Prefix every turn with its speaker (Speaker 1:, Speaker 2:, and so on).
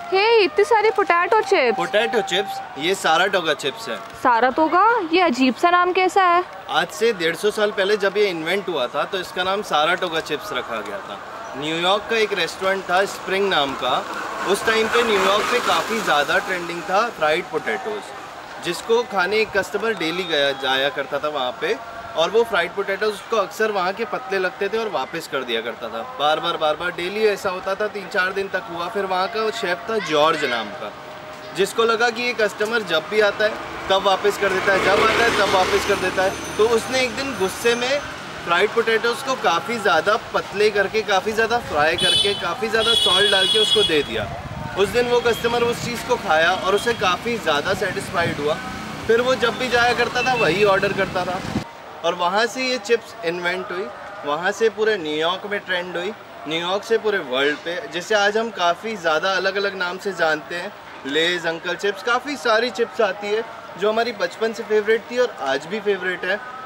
Speaker 1: हे इतनी सारी
Speaker 2: potato chips, ये साराटोगा चिप्स है।
Speaker 1: साराटोगा? ये अजीब सा नाम कैसा है?
Speaker 2: आज से 150 साल पहले जब ये इन्वेंट हुआ था तो इसका नाम साराटोगा चिप्स रखा गया था। न्यूयॉर्क का एक रेस्टोरेंट था स्प्रिंग नाम का, उस टाइम पे न्यूयॉर्क पे काफ़ी ज़्यादा ट्रेंडिंग था फ्राइड पोटैटोज़, जिसको खाने एक कस्टमर डेली जाया करता था वहाँ पे, और वो फ्राइड पोटैटोज़ उसको अक्सर वहाँ के पतले लगते थे और वापस कर दिया करता था। बार बार डेली ऐसा होता था, 3-4 दिन तक हुआ। फिर वहाँ का शेफ़ था जॉर्ज नाम का, जिसको लगा कि ये कस्टमर जब भी आता है तब वापस कर देता है, जब आता है तब वापस कर देता है। तो उसने एक दिन गुस्से में फ्राइड पोटैटोज़ को काफ़ी ज़्यादा पतले करके, काफ़ी ज़्यादा फ्राई करके, काफ़ी ज़्यादा सॉल्ट डाल के उसको दे दिया। उस दिन वो कस्टमर उस चीज़ को खाया और उसे काफ़ी ज़्यादा सेटिस्फाइड हुआ। फिर वो जब भी जाया करता था वही ऑर्डर करता था, और वहाँ से ये चिप्स इन्वेंट हुई। वहाँ से पूरे न्यूयॉर्क में ट्रेंड हुई, न्यूयॉर्क से पूरे वर्ल्ड पे, जिसे आज हम काफ़ी ज़्यादा अलग अलग नाम से जानते हैं। लेज़, अंकल चिप्स, काफ़ी सारी चिप्स आती है जो हमारी बचपन से फेवरेट थी और आज भी फेवरेट है।